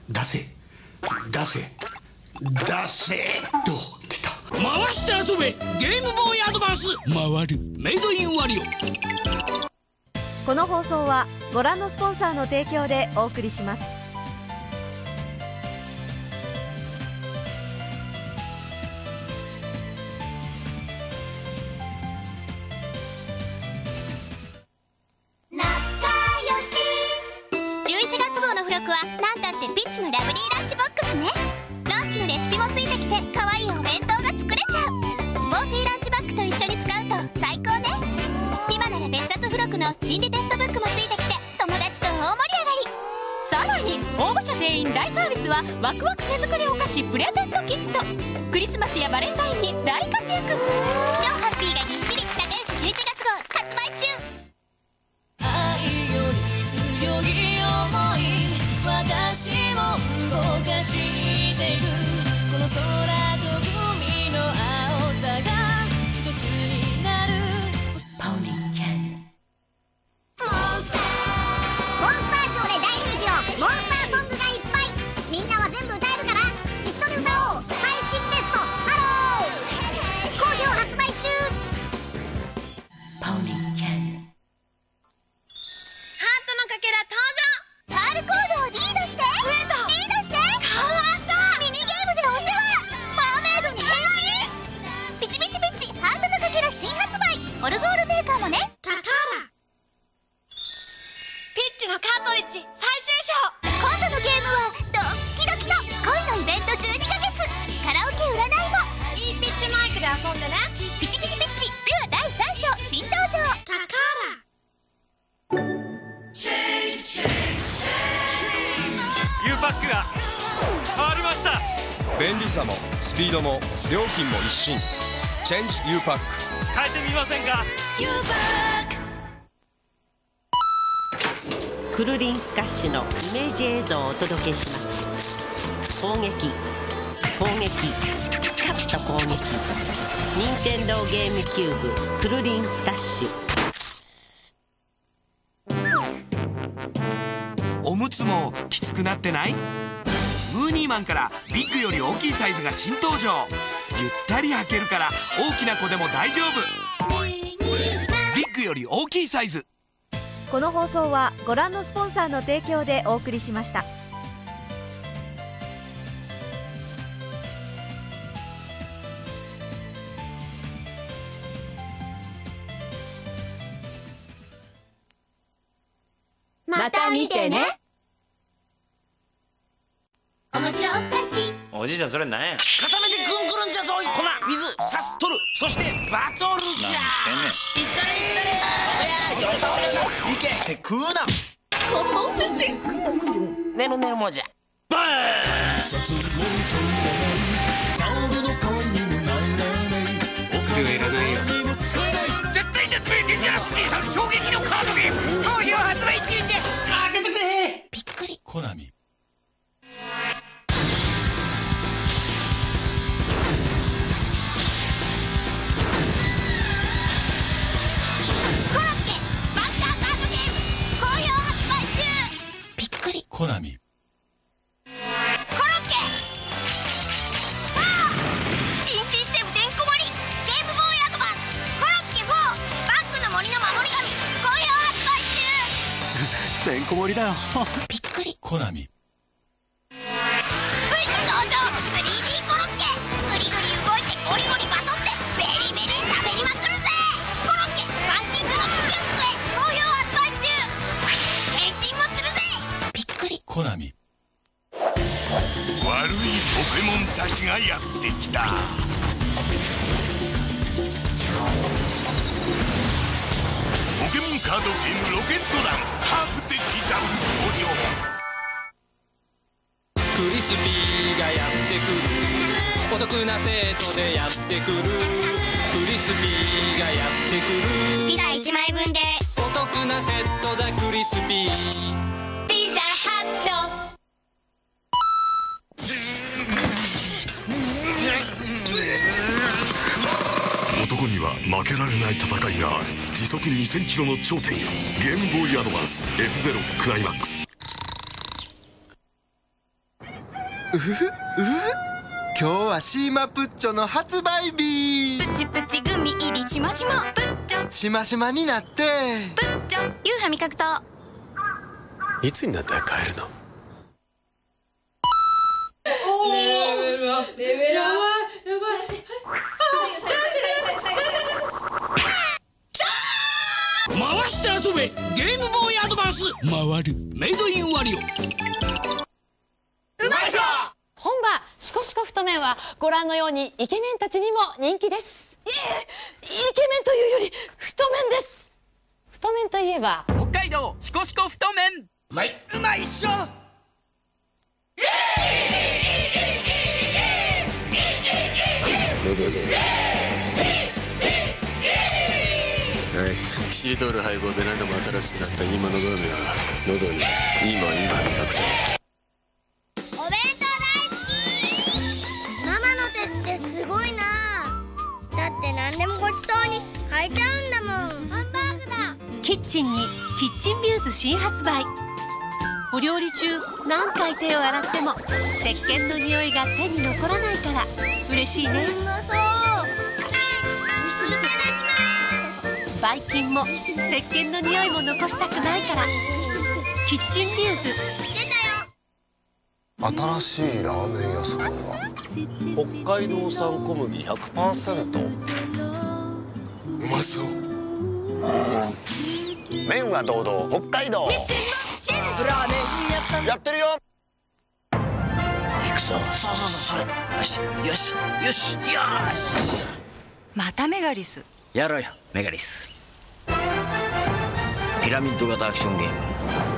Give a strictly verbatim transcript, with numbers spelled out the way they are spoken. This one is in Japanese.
出せ出せ出せと出た。 回して遊べゲームボーイアドバンス。回るメイドインワリオ。 この放送はご覧のスポンサーの提供でお送りします。 じゅういちがつ号の付録はなんたってピッチのラブリーランチボックスね。ランチのレシピもついてきて可愛いお弁当が作れちゃう。スポーティーランチバッグと一緒に使うと最高ね。今なら別冊付録の心理テストブックもついてきて友達と大盛り上がり。さらに応募者全員大サービスはワクワク手作りお菓子プレゼントキット。クリスマスやバレンタインに大活躍。超ハッピーがぎっしり仲良しじゅういちがつ号発売中。 愛より強い想い、私も動かしている。この空と海の青さが一つになる。ポニーキャンモンスターモンスターショーで大人気のモンスターソングがいっぱい。みんなは全部歌えるから一緒に歌おう。最新ベストハロー好評発売中。 ポニーキャンハートのかけら登場。パールコードをリードして増えた。リードして変わった。ミニゲームでお世話。マーメイドに変身。ピチピチピチハートのかけら新発売。オルゴールメーカーもね。タカラピッチのカートリッジ最終章。今度のゲームはドッキドキの恋のイベントじゅうにかげつ。カラオケ占いもいいピッチマイクで遊んでね。ピチピチピッチルーだいさん章新登場。タカラ U パックが変わりました。 便利さもスピードも料金も一新。チェンジ U パック。 変えてみませんか。 U パック。 クルリンスカッシュのイメージ映像をお届けします。攻撃攻撃スカッと攻撃。任天堂ゲームキューブクルリンスカッシュ。 おむつもきつくなってない？ムーニーマンからビッグより大きいサイズが新登場。ゆったり履けるから大きな子でも大丈夫。ビッグより大きいサイズ。 この放送はご覧のスポンサーの提供でお送りしました。 また見てね。面白おかしい。 おじいちゃんそれなんや。 固めてくんくるんじゃぞい。粉水さす取る。そしてバトルじゃ。 何してんねん。 いったれいったれ。おやよそれいけって食うな。 ここめてく。 ねるねるもじゃ。バーン。お釣りはいらないよ。絶対絶命デンジャラス兄さん衝撃のカードゲーム好評発売中じゃ。開けてくれ。びっくり。 コナミ。 コロッケバッターカードゲーム好評発売中。びっくり。 コナミ。 コロッケああ新システムてんこ盛りゲームボーイアドバンスコロッケフォーバックの森の守り神好評発売中。 てんこ盛りだよ。 びっくり。 コナミ。 ついに登場 スリーディー コロッケ。グリグリ動いてゴリゴリバトってベリベリ喋りまくるぜ。コロッケバンキングのキュンクへ好評発売中。変身もするぜ。びっくり。 コナミ。 悪いポケモンたちがやってきた。ポケモンカードゲームロケット団ハーフ的ダブル登場。 クリスピーがやってくる。お得なセットでやってくる。クリスピーがやってくる。 ピザいちまいぶんでお得なセットだクリスピー。 ピザハット。 男には負けられない戦いがある。時速にせんキロの頂点よ。ゲームボーイアドバンス エフゼロ クライマックス。 うふふうふ今日はシーマプッチョの発売日。 プチプチグミ入りしましまプッチョしましまになってプッチョユーハ味覚糖。 いつになったら帰るの？ おおレベルアップレベルアップやばい。 回して遊べゲームボーイアドバンス。回るメイドインワリオ。うまいしょ。 本場シコシコ太麺はご覧のようにイケメンたちにも人気です。いえ、イケメンというより太麺です。太麺といえば北海道シコシコ太麺。 うまいうまいっしょ。 喉ではいキシリトール配合で何度も新しくなった今のど飴は喉に今今味覚と。 お弁当大好き。ママの手ってすごいな。だって何でもごちそうに変えちゃうんだもん。ハンバーグだ。 キッチンにキッチンビューズ新発売。お料理中何回手を洗っても石鹸の匂いが手に残らないから嬉しいね。 うまそう。いただきます。 ばい菌も石鹸の匂いも残したくないからキッチンビューズ。 新しいラーメン屋さんが北海道産小麦 ひゃくパーセント。 うまそう。麺は堂々北海道。やってるよ。 行くぞ。そうそうそうそれ。よしよしよしよし。 またメガリスやろうよメガリス。ピラミッド型アクションゲーム